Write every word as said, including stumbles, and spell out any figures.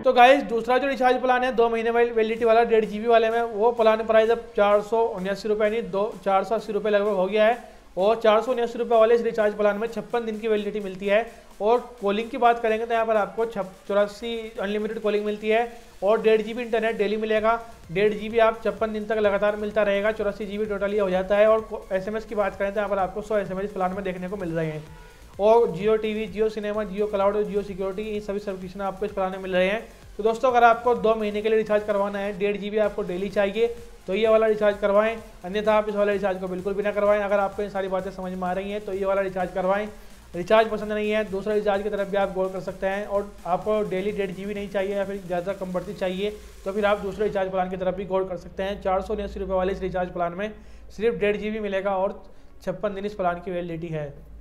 तो गाइस दूसरा जो रिचार्ज प्लान है दो महीने वाली वैलिडिटी वाला डेढ़ जी बी वाले में, वो प्लान प्राइस अब चार सौ उन्यासी रुपये नहीं दो चार सौ अस्सी रुपये लगभग हो गया है। और चार सौ उन्यासी रुपये वाले इस रिचार्ज प्लान में छप्पन दिन की वैलिडिटी मिलती है। और कॉलिंग की बात करेंगे तो यहाँ पर आपको चौरासी अनलिमिटेड कॉलिंग मिलती है और डेढ़ जी बी इंटरनेट डेली मिलेगा। डेढ़ जी बी आप छप्पन दिन तक लगातार मिलता रहेगा, चौरासी जी बी टोटली हो जाता है। और एस एम एस की बात करें तो यहाँ पर आपको सौ एस एम एस प्लान में देखने को मिल रहे हैं। और Jio TV, Jio Cinema, Jio Cloud और जियो सिक्योरिटी, ये सभी सब्सक्रिप्शन आपको इस प्लान में मिल रहे हैं। तो दोस्तों अगर आपको दो महीने के लिए रिचार्ज करवाना है, डेढ़ जी बी आपको डेली चाहिए, तो ये वाला रिचार्ज करवाएं, अन्यथा आप इस वाले रिचार्ज को बिल्कुल भी ना करवाएं। अगर आपको ये सारी बातें समझ में आ रही हैं तो ये वाला रिचार्ज करवाएं। रिचार्ज पसंद नहीं है, दूसरा रिचार्ज की तरफ भी आप गौर कर सकते हैं। और आपको डेली डेढ़ जी बी नहीं चाहिए या फिर ज़्यादा कम बढ़ती चाहिए तो फिर आप दूसरे रिचार्ज प्लान की तरफ भी गौर कर सकते हैं। चार सौ उन्यासी रुपये वाले इस रिचार्ज प्लान में सिर्फ डेढ़ जी बी मिलेगा और छप्पन दिन इस प्लान की वैलिडिटी है।